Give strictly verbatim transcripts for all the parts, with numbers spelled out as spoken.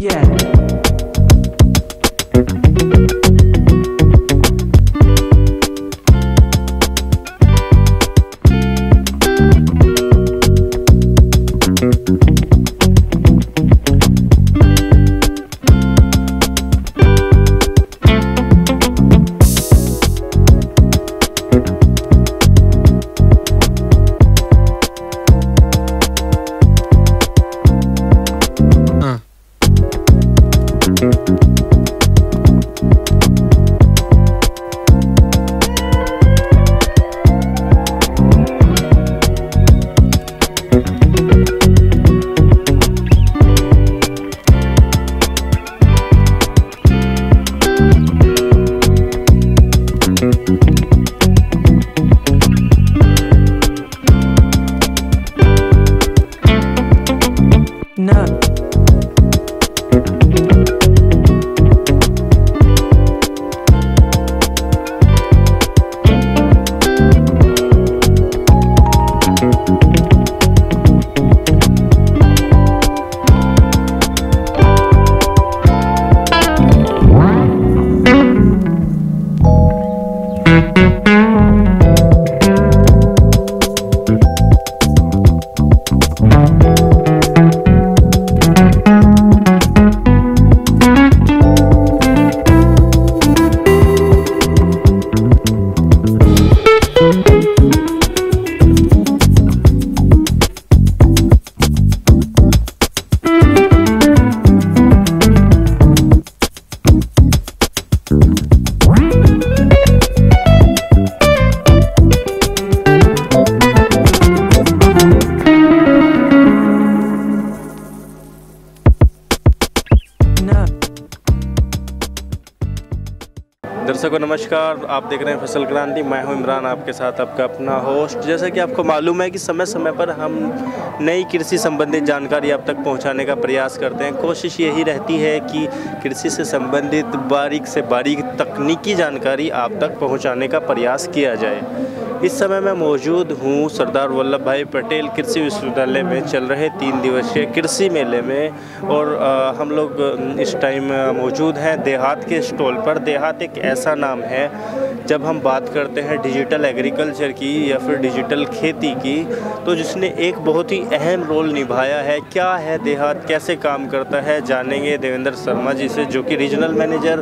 दर्शकों नमस्कार, आप देख रहे हैं फसल क्रांति। मैं हूं इमरान, आपके साथ आपका अपना होस्ट। जैसा कि आपको मालूम है कि समय समय पर हम नई कृषि संबंधित जानकारी आप तक पहुंचाने का प्रयास करते हैं। कोशिश यही रहती है कि कृषि से संबंधित बारीक से बारीक तकनीकी जानकारी आप तक पहुंचाने का प्रयास किया जाए। इस समय मैं मौजूद हूं सरदार वल्लभ भाई पटेल कृषि विश्वविद्यालय में चल रहे तीन दिवसीय कृषि मेले में, और आ, हम लोग इस टाइम मौजूद हैं देहात के स्टॉल पर। देहात एक ऐसा नाम है, जब हम बात करते हैं डिजिटल एग्रीकल्चर की या फिर डिजिटल खेती की, तो जिसने एक बहुत ही अहम रोल निभाया है। क्या है देहात, कैसे काम करता है, जानेंगे देवेंद्र शर्मा जी से, जो कि रीजनल मैनेजर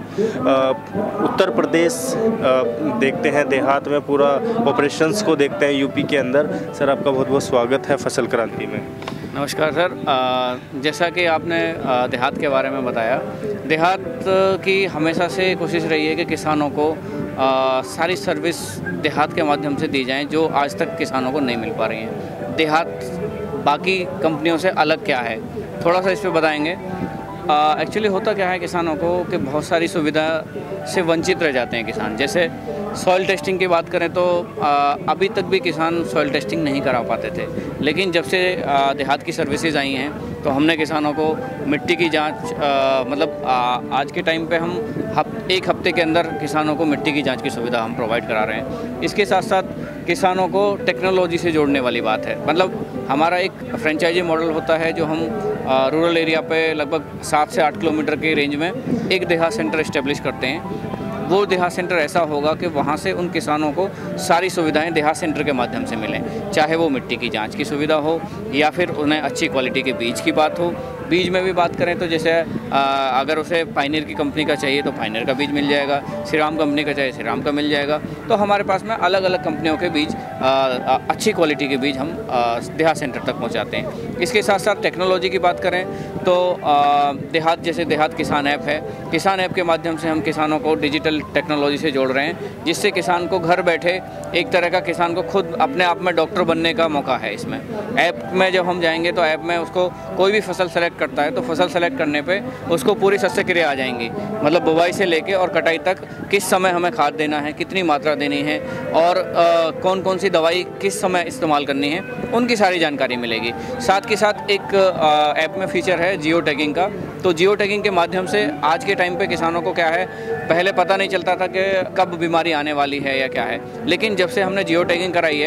उत्तर प्रदेश आ, देखते हैं देहात में, पूरा ऑपरेशंस को देखते हैं यूपी के अंदर। सर आपका बहुत बहुत स्वागत है फसल क्रांति में। नमस्कार सर। आ, जैसा कि आपने आ, देहात के बारे में बताया, देहात की हमेशा से कोशिश रही है कि किसानों को आ, सारी सर्विस देहात के माध्यम से दी जाएं जो आज तक किसानों को नहीं मिल पा रही हैं। देहात बाकी कंपनियों से अलग क्या है, थोड़ा सा इस पर बताएंगे। एक्चुअली होता क्या है किसानों को कि बहुत सारी सुविधा से वंचित रह जाते हैं किसान। जैसे सॉइल टेस्टिंग की बात करें तो आ, अभी तक भी किसान सॉइल टेस्टिंग नहीं करा पाते थे, लेकिन जब से आ, देहात की सर्विसेज आई हैं तो हमने किसानों को मिट्टी की जांच आ, मतलब आ, आज के टाइम पे हम हफ, एक हफ्ते के अंदर किसानों को मिट्टी की जांच की सुविधा हम प्रोवाइड करा रहे हैं। इसके साथ साथ किसानों को टेक्नोलॉजी से जोड़ने वाली बात है। मतलब हमारा एक फ्रेंचाइजी मॉडल होता है जो हम आ, रूरल एरिया पे लगभग सात से आठ किलोमीटर के रेंज में एक देहात सेंटर इस्टेब्लिश करते हैं। वो देहात सेंटर ऐसा होगा कि वहाँ से उन किसानों को सारी सुविधाएं देहात सेंटर के माध्यम से मिलें, चाहे वो मिट्टी की जांच की सुविधा हो या फिर उन्हें अच्छी क्वालिटी के बीज की बात हो। बीज में भी बात करें तो जैसे आ, अगर उसे पायनियर की कंपनी का चाहिए तो पायनियर का बीज मिल जाएगा, श्रीराम कंपनी का चाहिए श्रीराम का मिल जाएगा। तो हमारे पास में अलग अलग कंपनियों के बीज आ, आ, अच्छी क्वालिटी के बीज हम देहात सेंटर तक पहुँचाते हैं। इसके साथ साथ टेक्नोलॉजी की बात करें तो आ, देहात जैसे देहात किसान ऐप है, किसान ऐप के माध्यम से हम किसानों को डिजिटल टेक्नोलॉजी से जोड़ रहे हैं, जिससे किसान को घर बैठे एक तरह का किसान को खुद अपने आप में डॉक्टर बनने का मौका है। इसमें ऐप में जब हम जाएंगे तो ऐप में उसको कोई भी फसल सेलेक्ट करता है तो फसल सेलेक्ट करने पे उसको पूरी शस्य क्रिया आ जाएंगी। मतलब बुवाई से लेके और कटाई तक किस समय हमें खाद देना है, कितनी मात्रा देनी है और आ, कौन कौन सी दवाई किस समय इस्तेमाल करनी है, उनकी सारी जानकारी मिलेगी। साथ के साथ एक ऐप में फीचर है जियो टैगिंग का। तो जियो टैगिंग के माध्यम से आज के टाइम पे किसानों को क्या है, पहले पता नहीं चलता था कि कब बीमारी आने वाली है या क्या है, लेकिन जब से हमने जियो टैगिंग कराई है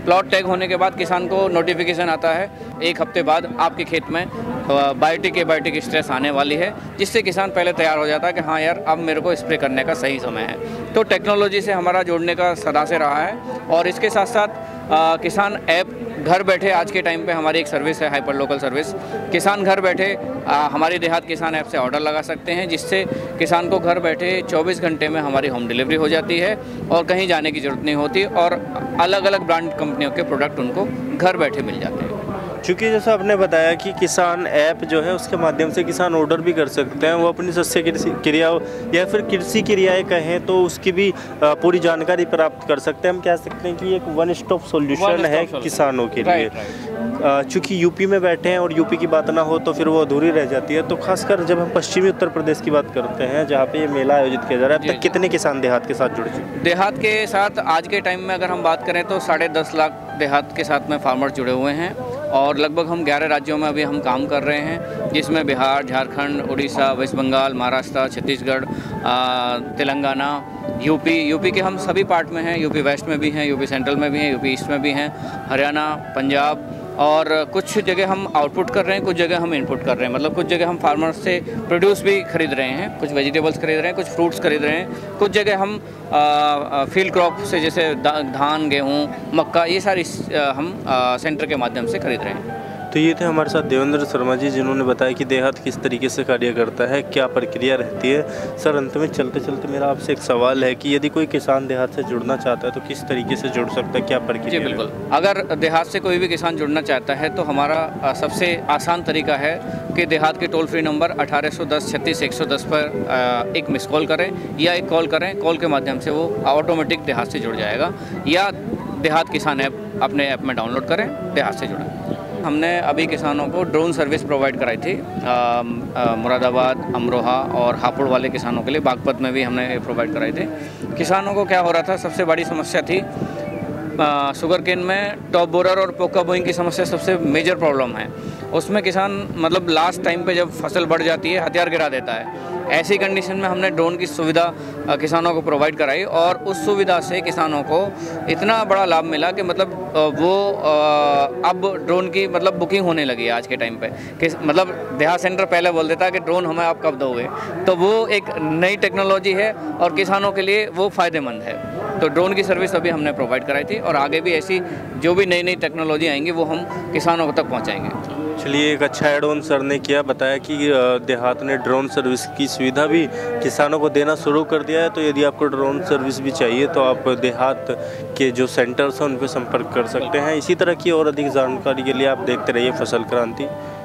प्लॉट टैग होने के बाद किसान को नोटिफिकेशन आता है एक हफ्ते बाद आपके खेत में बायोटिक एबायोटिक स्ट्रेस आने वाली है, जिससे किसान पहले तैयार हो जाता है कि हाँ यार अब मेरे को स्प्रे करने का सही समय है। तो टेक्नोलॉजी से हमारा जोड़ने का सदा से रहा है। और इसके साथ साथ आ, किसान ऐप घर बैठे आज के टाइम पे हमारी एक सर्विस है हाइपर लोकल सर्विस। किसान घर बैठे आ, हमारी देहात किसान ऐप से ऑर्डर लगा सकते हैं, जिससे किसान को घर बैठे चौबीस घंटे में हमारी होम डिलीवरी हो जाती है और कहीं जाने की ज़रूरत नहीं होती और अलग अलग ब्रांड कंपनियों के प्रोडक्ट उनको घर बैठे मिल जाते हैं। चूँकि जैसा आपने बताया कि किसान ऐप जो है उसके माध्यम से किसान ऑर्डर भी कर सकते हैं, वो अपनी शस्य क्रिया या फिर कृषि क्रियाएं कहें तो उसकी भी पूरी जानकारी प्राप्त कर सकते हैं। हम कह सकते हैं कि एक वन स्टॉप सॉल्यूशन है किसानों के लिए। चूँकि यूपी में बैठे हैं और यूपी की बात ना हो तो फिर वो अधूरी रह जाती है। तो खासकर जब हम पश्चिमी उत्तर प्रदेश की बात करते हैं जहाँ पे ये मेला आयोजित किया जा रहा है, अब तक कितने किसान देहात के साथ जुड़ चुके हैं? देहात के साथ आज के टाइम में अगर हम बात करें तो साढ़े दस लाख देहात के साथ में फार्मर्स जुड़े हुए हैं और लगभग हम ग्यारह राज्यों में अभी हम काम कर रहे हैं, जिसमें Bihar, Jharkhand, Orissa, west Bengal, Maharashtra, Chhattisgarh, Telangana, UP UP के हम सभी पार्ट में हैं। यूपी वेस्ट में भी हैं, यूपी सेंट्रल में भी हैं, यूपी ईस्ट में भी हैं, हरियाणा, पंजाब, और कुछ जगह हम आउटपुट कर रहे हैं, कुछ जगह हम इनपुट कर रहे हैं। मतलब कुछ जगह हम फार्मर्स से प्रोड्यूस भी खरीद रहे हैं, कुछ वेजिटेबल्स खरीद रहे हैं, कुछ फ्रूट्स खरीद रहे हैं, कुछ जगह हम फील्ड क्रॉप से जैसे धान, गेहूँ, मक्का, ये सारी आ, हम आ, सेंटर के माध्यम से खरीद रहे हैं। तो ये थे हमारे साथ देवेंद्र शर्मा जी, जिन्होंने बताया कि देहात किस तरीके से कार्य करता है, क्या प्रक्रिया रहती है। सर, अंत में चलते चलते मेरा आपसे एक सवाल है कि यदि कोई किसान देहात से जुड़ना चाहता है तो किस तरीके से जुड़ सकता है, क्या प्रक्रिया? जी बिल्कुल, अगर देहात से कोई भी किसान जुड़ना चाहता है तो हमारा सबसे आसान तरीका है कि देहात के टोल फ्री नंबर अठारह सौ दस छत्तीस एक सौ दस पर एक मिस कॉल करें या एक कॉल करें। कॉल के माध्यम से वो ऑटोमेटिक देहात से जुड़ जाएगा, या देहात किसान ऐप अपने ऐप में डाउनलोड करें, देहात से जुड़ें। हमने अभी किसानों को ड्रोन सर्विस प्रोवाइड कराई थी मुरादाबाद, अमरोहा और हापुड़ वाले किसानों के लिए। बागपत में भी हमने प्रोवाइड कराई थी। किसानों को क्या हो रहा था, सबसे बड़ी समस्या थी शुगर केन में टॉप बोरर और पोका बोइंग की समस्या सबसे मेजर प्रॉब्लम है। उसमें किसान मतलब लास्ट टाइम पे जब फसल बढ़ जाती है हथियार गिरा देता है। ऐसी कंडीशन में हमने ड्रोन की सुविधा किसानों को प्रोवाइड कराई और उस सुविधा से किसानों को इतना बड़ा लाभ मिला कि मतलब वो अब ड्रोन की मतलब बुकिंग होने लगी है आज के टाइम पे। कि मतलब देहात सेंटर पहले बोल देता है कि ड्रोन हमें आप कब दोगे, तो वो एक नई टेक्नोलॉजी है और किसानों के लिए वो फ़ायदेमंद है। तो ड्रोन की सर्विस अभी हमने प्रोवाइड कराई थी और आगे भी ऐसी जो भी नई नई टेक्नोलॉजी आएंगी वो हम किसानों तक पहुँचाएँगे। चलिए, एक अच्छा एड ऑन सर ने किया, बताया कि देहात ने ड्रोन सर्विस की सुविधा भी किसानों को देना शुरू कर दिया है। तो यदि आपको ड्रोन सर्विस भी चाहिए तो आप देहात के जो सेंटर्स हैं उन पर संपर्क कर सकते हैं। इसी तरह की और अधिक जानकारी के लिए आप देखते रहिए फसल क्रांति।